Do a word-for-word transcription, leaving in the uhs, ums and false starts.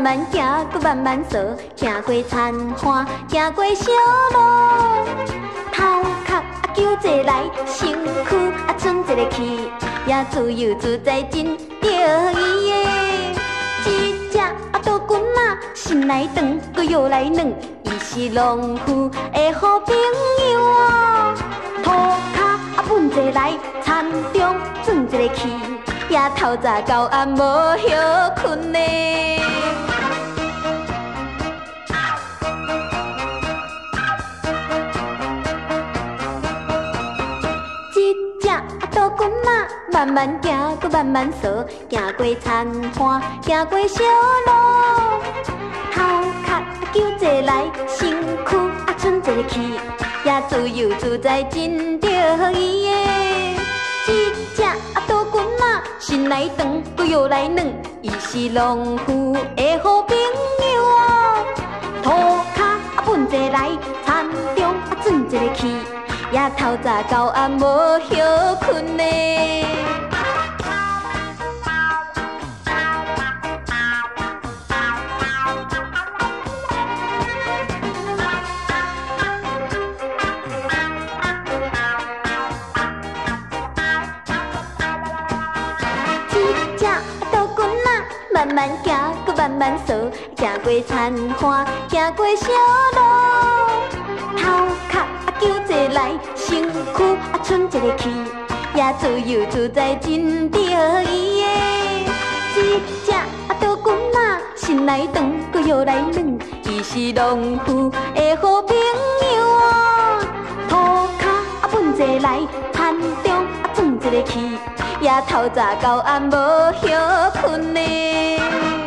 慢行，搁慢慢走，行过田花，行过小路，头壳啊叫坐来，身躯啊剩一个气，也自由自在真得意耶。一只啊倒滚啊，心来长，搁摇来软，伊是农夫的好朋友啊。涂骹啊稳坐来，田中转一个气，也透早到暗无休困呢。倒滚啊，慢慢行，搁慢慢走，行过田花，行过小路，头壳啊叫坐来，身躯啊剩一个气，也自由自在真得意耶。一只啊倒滚啊，心来长，搁摇来软，伊是农夫的好朋友啊。涂骹啊稳坐来，田中啊转一个气。也透早到暗无休困呢。一只倒滚啊，慢慢行，搁慢慢走，行过田花，行过小路，头壳。叫坐来，身躯啊剩一个气，也自由自在真得意耶。一只啊倒滚啊，心来长，搁摇来软，伊是农夫的好朋友啊。涂骹啊稳坐来，田中啊转一个气，也透早到暗无休困呢。